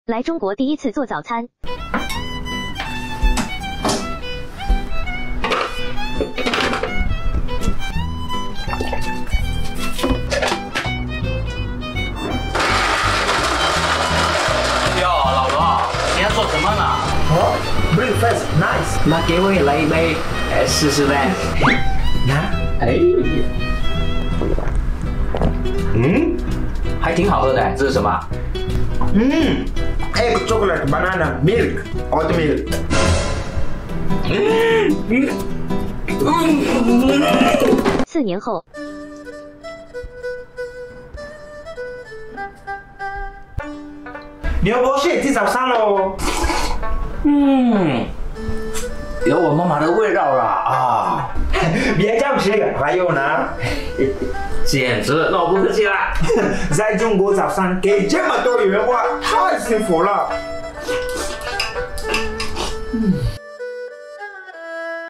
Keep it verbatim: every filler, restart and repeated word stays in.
来中国第一次做早餐。 哟，老罗，你要做什么呢？ 哦 ，breakfast nice。 那给我也来一杯，来试试呗。 拿， 哎，嗯，还挺好喝的，这是什么？ 嗯 ，egg chocolate banana milk oat milk。 四年后， 牛博士吃早餐喽。 嗯，有我妈妈的味道了啊！ 别这样吃，还有呢。 简直，那我不客气了。 在中国早餐给这么多元化，太幸福了。嗯。